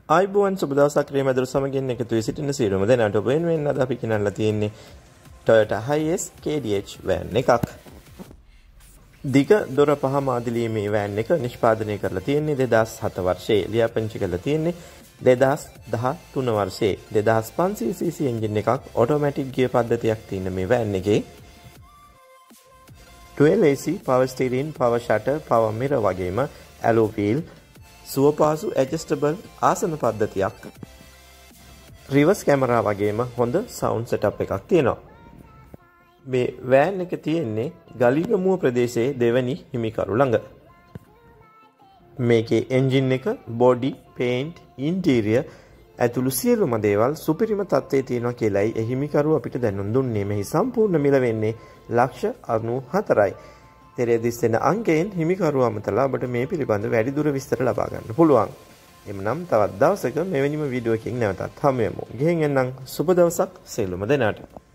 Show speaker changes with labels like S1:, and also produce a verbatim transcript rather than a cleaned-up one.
S1: ආයිබෝන් සුබ දවසක් රියමදුර සමගින් එකතු වී සිටින සියලුම දෙනාට ඔබ වෙනුවෙන් අද අපි ගෙනල්ලා තියෙන්නේ Toyota hiace K D H van එකක්. දිග දොර පහ මාදිලිමේ van එක නිෂ්පාදනය කරලා තියෙන්නේ දෙදාස් හත වර්ෂයේ. ලියාපදිංචි කරලා තියෙන්නේ දෙදාස් දහතුන වර්ෂයේ. දෙදාස් පන්සිය සීසී එන්ජින් එකක් ඔටෝමැටික් ගියර් පද්ධතියක් තියෙන මේ van එකේ twelve A C, power steering, power shutter, power mirror වගේම alloy wheel, සුවපාසු adjustable ආසන පද්ධතියක්, reverse camera වගේම හොඳ sound setup එකක් තියෙනවා. මේ van එක තියෙන්නේ ගලිගමුව ප්‍රදේශයේ දෙවැනි හිමිකරු ළඟ. මේකේ engine එක, body, paint, interior ඇතුළු සියලුම දේවල් සුපිරිම තත්ත්වයේ තියෙනවා කියලායි එහි හිමිකරු අපිට දැනුම් දුන්නේ. මෙහි සම්පූර්ණ මිල වෙන්නේ ලක්ෂ අනූහතරයි. තෙරේ දිස්සෙන අංකයෙන් හිමිකරු අමතලා ඔබට මේ පිළිබඳ වැඩිදුර විස්තර ලබා ගන්න පුළුවන්. එමනම් තවත් දවසක මෙවැනිම වීඩියෝ එකකින් නැවතත් හමු වෙමු. ගෙහින් එන්නම් සුබ දවසක් සියලුම දෙනාට.